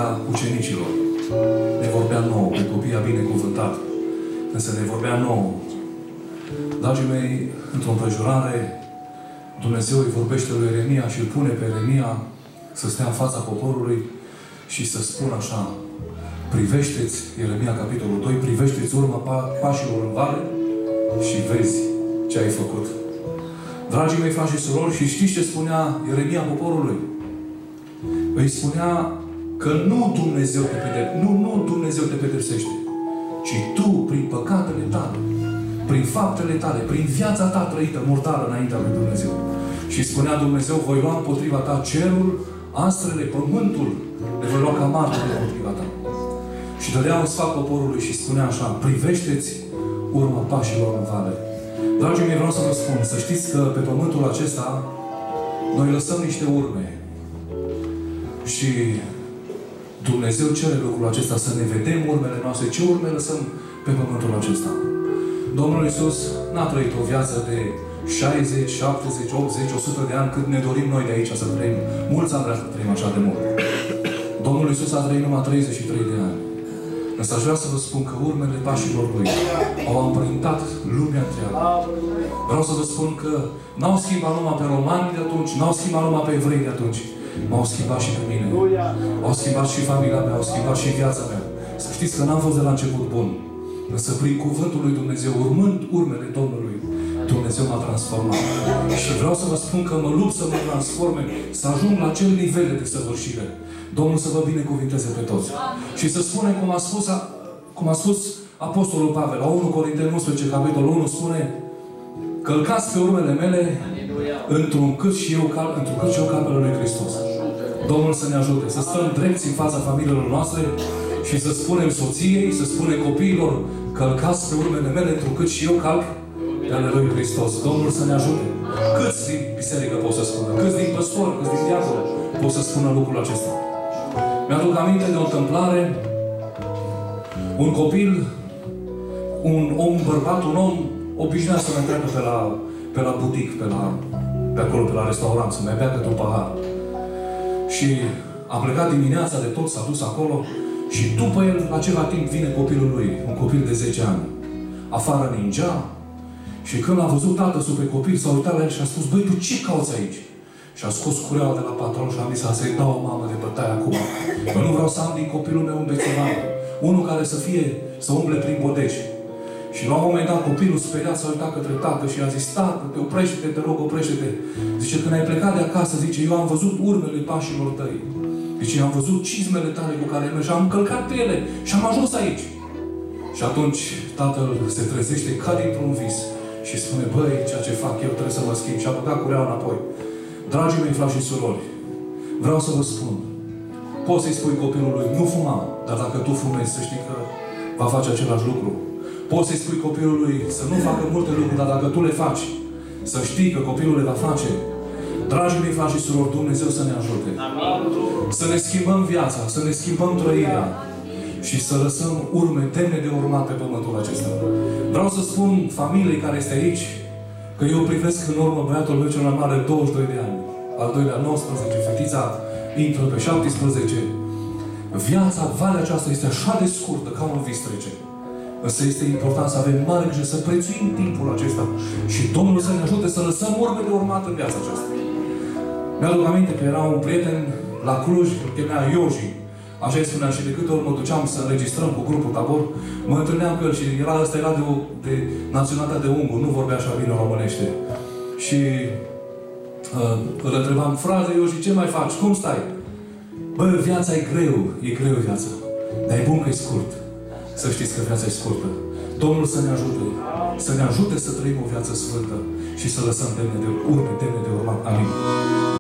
vorbea ucenicilor, ne vorbea nouă, pe copii a binecuvântat, însă ne vorbea nouă. Dragii mei, într-o împrejurare, Dumnezeu îi vorbește lui Ieremia și îl pune pe Ieremia să stea în fața poporului și să spună așa: privește-ți, Ieremia capitolul 2, privește-ți urma pașilor în vale și vezi ce ai făcut. Dragii mei, frați și surori, și știți ce spunea Ieremia poporului? Îi spunea că nu Dumnezeu te pedepsește, ci tu, prin păcatele tale, prin faptele tale, prin viața ta trăită, murdară înaintea lui Dumnezeu. Și spunea Dumnezeu: voi lua împotriva ta cerul, astrele, pământul, le voi lua ca martori împotriva ta. Și dădea un sfat poporului și spunea așa: privește-ți urma pașilor în vale. Dragii mei, vreau să vă spun, să știți că pe pământul acesta noi lăsăm niște urme. Și Dumnezeu cere lucrul acesta, să ne vedem urmele noastre. Ce urme lăsăm pe pământul acesta? Domnul Iisus n-a trăit o viață de 60, 70, 80, 100 de ani cât ne dorim noi de aici să trăim. Mulți am vrea să trăim așa de mult. Domnul Iisus a trăit numai 33 de ani. Însă aș vrea să vă spun că urmele pașilor Lui au amprintat lumea întreagă. Vreau să vă spun că n-au schimbat numai pe romani de atunci, n-au schimbat numai pe evrei de atunci. M-au schimbat și pe mine. Au schimbat și familia mea, au schimbat și viața mea. Să știți că n-am fost de la început bun. Însă prin cuvântul lui Dumnezeu, urmând urmele Domnului, Dumnezeu m-a transformat. Și vreau să vă spun că mă lupt să mă transforme, să ajung la acel nivel de desăvârșire. Domnul să vă binecuvinteze pe toți. Și să spunem, cum a spus Apostolul Pavel, la 1 Corinteni 11, capitolul 1, spune: călcați pe urmele mele, întrucât și eu calpele lui Hristos. Domnul să ne ajute, să stăm drepți în fața familiilor noastre și să spunem soției, să spunem copiilor: călcați pe urmele mele, întrucât și eu calc pe ale lui Hristos. Domnul să ne ajute. Câți din biserică pot să spună? Câți din păstori, câți din diacon pot să spună lucrul acesta? Mi-aduc aminte de o întâmplare. Un copil, un bărbat, un om obișnuia să ne treacă pe la butic, pe acolo, pe la restaurant, să mai bea câte un pahar. Și a plecat dimineața de tot, s-a dus acolo și după el, la ceva timp, vine copilul lui, un copil de 10 ani. Afară ningea și când l-a văzut tatăl pe copil, s-a uitat la el și a spus: băi, tu ce cauți aici? Și a scos cureaua de la pantalon și a zis: să-i dau o mamă de bătaie acum. Eu nu vreau să am din copilul meu un bețovan. Unul care să umble prin bodeci. Și la un moment dat copilul speriat s-a uitat către tată și a zis: tată, te oprește-te, te rog, oprește-te. Zice: când ai plecat de acasă, zice, eu am văzut urmele pașilor tăi. Zice: am văzut cizmele tale cu care mergi, am călcat pe ele și am ajuns aici. Și atunci tatăl se trezește ca dintr-un vis și spune: băi, ceea ce fac eu trebuie să mă schimb. Și a băgat cureaua înapoi. Dragii mei, frați și surori, vreau să vă spun, poți să-i spui copilului: nu fuma, dar dacă tu fumezi, să știi că va face același lucru. Poți să-i spui copilului să nu facă multe lucruri, dar dacă tu le faci, să știi că copilul le va face. Dragii mei, frați și surori, Dumnezeu să ne ajute. Să ne schimbăm viața, să ne schimbăm trăirea și să lăsăm urme demne de urmat pe pământul acesta. Vreau să spun familiei care este aici că eu privesc în urmă băiatul meu cel mai mare, 22 de ani, al doilea 19, fetița intră pe 17. Viața, valea aceasta este așa de scurtă ca un vis trece. Însă este important să avem mare grijă, să prețuim timpul acesta și Domnul să ne ajute să lăsăm urme de urmat în viața aceasta. Mi-aduc aminte că era un prieten la Cluj, îl chemea Ioji. Așa îi spunea, și de câte ori mă duceam să înregistrăm cu grupul Tabor, mă întâlneam cu el și ăsta era de naționalitatea de ungur, nu vorbea așa bine românește. Și îl întrebam: frate Ioji, ce mai faci? Cum stai? Bă, viața e greu viața, dar e bun că e scurt. Să știți că viața e scurtă. Domnul să ne ajute să trăim o viață sfântă și să lăsăm urme demne de urmat. Amin.